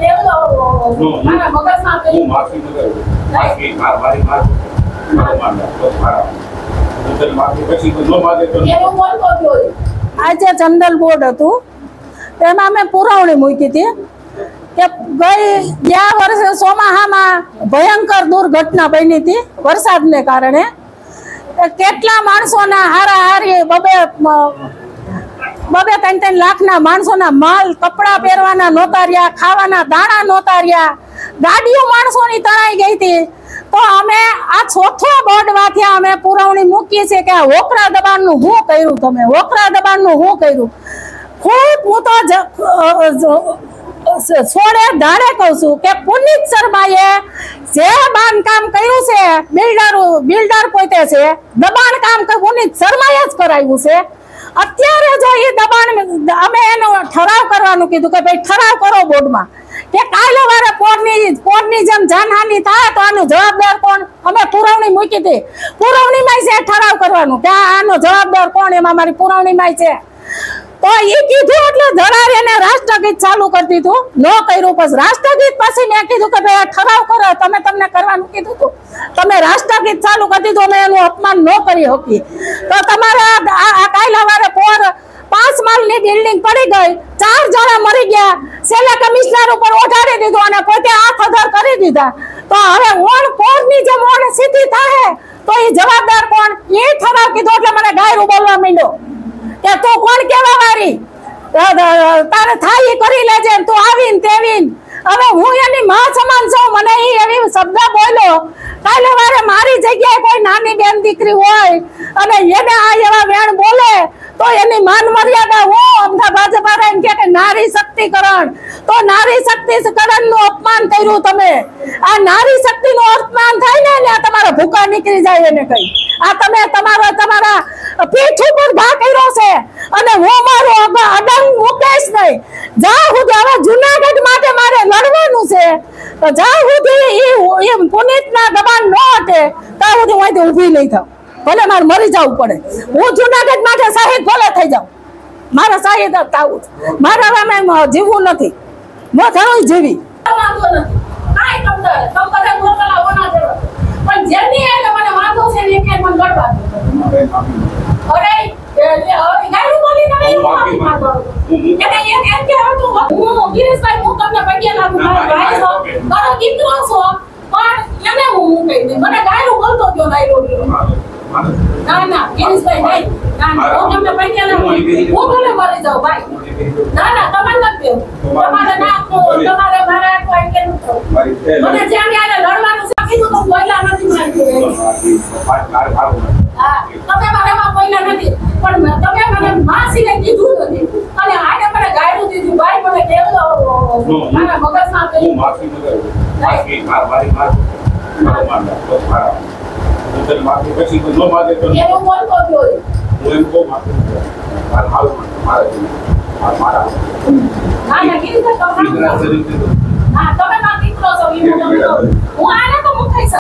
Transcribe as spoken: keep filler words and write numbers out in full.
દેવ મારા મગજમાં પેલી માફી નગર માફી માર મારી માર મારો માર તો મારા ઉતર માફી પછી નો માગે તો એવું બોલતો જોઈ આજે જનરલ બોર્ડ હતું તેમાં મેં પુરવણી મૂકી હતી કે ગઈ ગયા વર્ષે ચોમાસામાં ભયંકર દુર્ઘટના બની હતી વરસાદને કારણે કેટલા માણસોના હારાહારી બબે બબે ત્રણ ત્રણ લાખના માણસોના માલ કપડા પહેરવાના નહોતા રહ્યા, ખાવાના દાણા નહોતા રહ્યા, ગાડીઓ માણસોની તણાઈ ગઈ હતી. તો અમે આ ચોથો બોર્ડ વાથ્યા અમે પુરવણી મૂકીએ છીએ કે આ હોકરા દબાણનું શું કર્યું, તમે હોકરા દબાણનું શું કર્યું. ખૂબ હું તો છોડે ધાડે કહું છું કે પુનિત શર્માએ જે બાંધકામ કર્યું છે બિલ્ડર બિલ્ડર પોતે છે, દબાણ કામ પુનિત શર્માએ જ કરાવ્યું છે. અત્યારે જો એ દબાણ અમે એનો ઠરાવ કરવાનું કીધું કે ભાઈ ઠરાવ કરો બોર્ડમાં કે કાલે વારે પોરની પોરની જેમ જાનહાનિ થાય તો આનો જવાબદાર કોણ. અમે પુરવણી મૂકી હતી, પુરવણીમાં છે ઠરાવ કરવાનું કે આનો જવાબદાર કોણ, એમાં મારી પુરવણીમાં છે. તો એ કીધું એટલે ધડાર એને રાષ્ટ્રગીત ચાલુ કરી દીધું, ન કર્યું. પછી રાષ્ટ્રગીત પછી મેં કીધું કે ભાઈ આ ઠરાવ કરો, તમે તમને કરવાનું કીધું હતું, તમે રાષ્ટ્રગીત ચાલુ કરી દીધું, અમે એનું અપમાન ન કરી શકીએ. તો તમારે આ કાયલા વારે પોર પાંચ માળની બિલ્ડિંગ પડી ગઈ, ચાર જણા મરી ગયા, છેલ્લે કમિશનર ઉપર ઓઢાડી દીધું અને પોતે હાથ અધર કરી દીધા. તો હવે ઓણ પોરની જેમ ઓણ સીધી થાય તો એ જવાબદાર કોણ. એ ઠરાવ કીધો એટલે મને ગાયરું બોલવા માંડ્યો કે તું કોણ કેવા વારી, તારે થાય એ કરી લેજે, તું આવીને તેવીને. હવે હું એની માં સમાન છું, મને એ એવી શબ્દ બોલ્યો. કાલે વારે મારી જગ્યાએ કોઈ નાની બેન દીકરી હોય અને એને આ એવા વેણ બોલે તો એની માન મર્યાદા હું અમદાવાદ ભાજપા એમ કે નારી શક્તિકરણ, તો નારી શક્તિકરણ નું અપમાન કર્યું તમે. આ નારી શક્તિ નું અપમાન થાય ને તમારા ભૂકા નીકળી જાય એને કઈ. આ તમે તમારા તમારા પીઠ ઉપર ઘા કર્યો છે અને હું મારો અડંગ મૂકેશ નહીં. જ્યાં સુધી હવે જુનાગઢ માટે મારે લડવાનું છે તો જ્યાં સુધી એ પુનિતના દબાણ ન હટે ત્યાં સુધી હું અહીંથી ઊભી નહીં થાવ, ભલે મારે મરી જવું પડે. હું જુનાગઢ માટે શહીદ ભલે થઈ જાઉં, મારે શહીદ જ થવું છે. મારે હવે જીવવું નથી, હું ઘણું જીવી પણ જેની એટલે મને વાંધો છે ને કે મને લડવા અરે ગાયરું બોલી ને માફી માંગો એને એ એમ કે હતું હું ગિરીશભાઈ હું તમને પગ્યા લાગુ મારો ભાઈ છો મારો દીકરો છો પણ એને હું મૂકી દે મને ગાયરું બોલતો ગયો ગાયરું ના ના ગિરીશભાઈ નહીં ના હું તમને પગ્યા લાગુ હું ભલે મરી જાઉં ભાઈ. ના ના તમારે નથી તમારે ના તમારે મારા કોઈ કે મને જ્યાં યારે લડવાનું છે કીધું તો બોલ્યા નથી મારી હા તમે મારામાં બોલ્યા નથી પણ તમે મને માસીને કીધું નથી અને આને મને ગાયરું દીધું ભાઈ મને કેવું મારા મગજમાં પેલી માફી નગર માફી માર મારી માર મારો માર તો મારા ઉતર માફી પછી નો માગે તો એવું બોલતો જોઈ હું એમ કહું માફી માર હાલ મારા માર મારા ના ના કીધું તો હા તમે માફી કરો છો હું આને